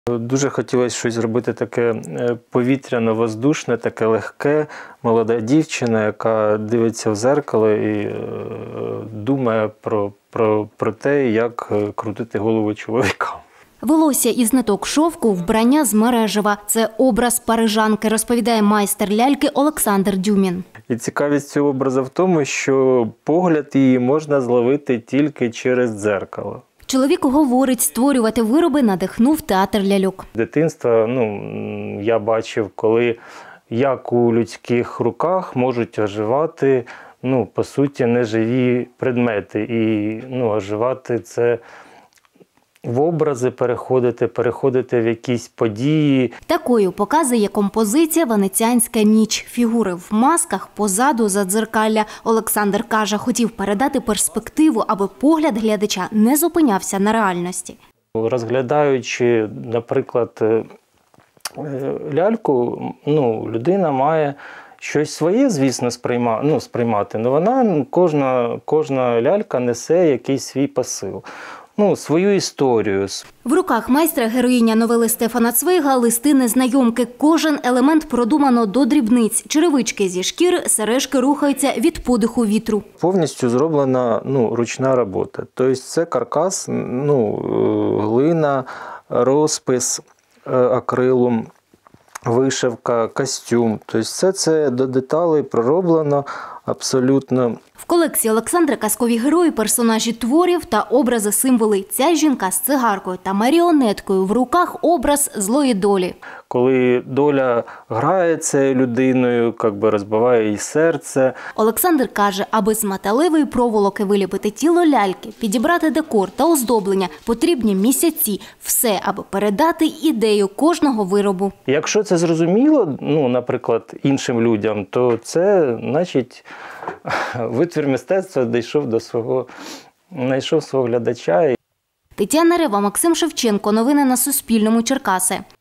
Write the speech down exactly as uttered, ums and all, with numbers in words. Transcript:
Дуже хотілося щось зробити таке повітряно-воздушне, таке легке. Молода дівчина, яка дивиться в дзеркало і е, думає про, про, про те, як крутити голову чоловікам. Волосся із ниток шовку, вбрання з мережева. Це образ парижанки, розповідає майстер ляльки Олександр Дюмін. І цікавість цього образу в тому, що погляд її можна зловити тільки через дзеркало. Чоловік говорить, створювати вироби надихнув театр ляльок. З дитинства ну, я бачив, коли як у людських руках можуть оживати, ну, по суті, неживі предмети. І ну, оживати – це в образи переходити, переходити в якісь події. Такою показує композиція «Венеціанська ніч». Фігури в масках, позаду задзеркалля. Олександр каже, хотів передати перспективу, аби погляд глядача не зупинявся на реальності. Розглядаючи, наприклад, ляльку, ну, людина має щось своє, звісно, сприйма, ну, сприймати, але вона, кожна, кожна лялька несе якийсь свій посил. Ну, свою історію. В руках майстра героїня новели Стефана Цвейга «Листи незнайомки». Кожен елемент продумано до дрібниць. Черевички зі шкіри, сережки рухаються від подиху вітру. Повністю зроблена ну, ручна робота. Тобто це каркас, ну, глина, розпис акрилом, вишивка, костюм. Тобто все це до деталей пророблено абсолютно. В колекції Олександра казкові герої, персонажі творів та образи-символи. Ця жінка з цигаркою та маріонеткою в руках – образ злої долі. Коли доля грає цією людиною, якби розбиває її серце. Олександр каже, аби з металевої проволоки виліпити тіло ляльки, підібрати декор та оздоблення, потрібні місяці. Все, аби передати ідею кожного виробу. Якщо це зрозуміло, ну, наприклад, іншим людям, то це, значить, витвір мистецтва дійшов до свого, знайшов свого глядача. Тетяна Рева, Максим Шевченко. Новини на Суспільному. Черкаси.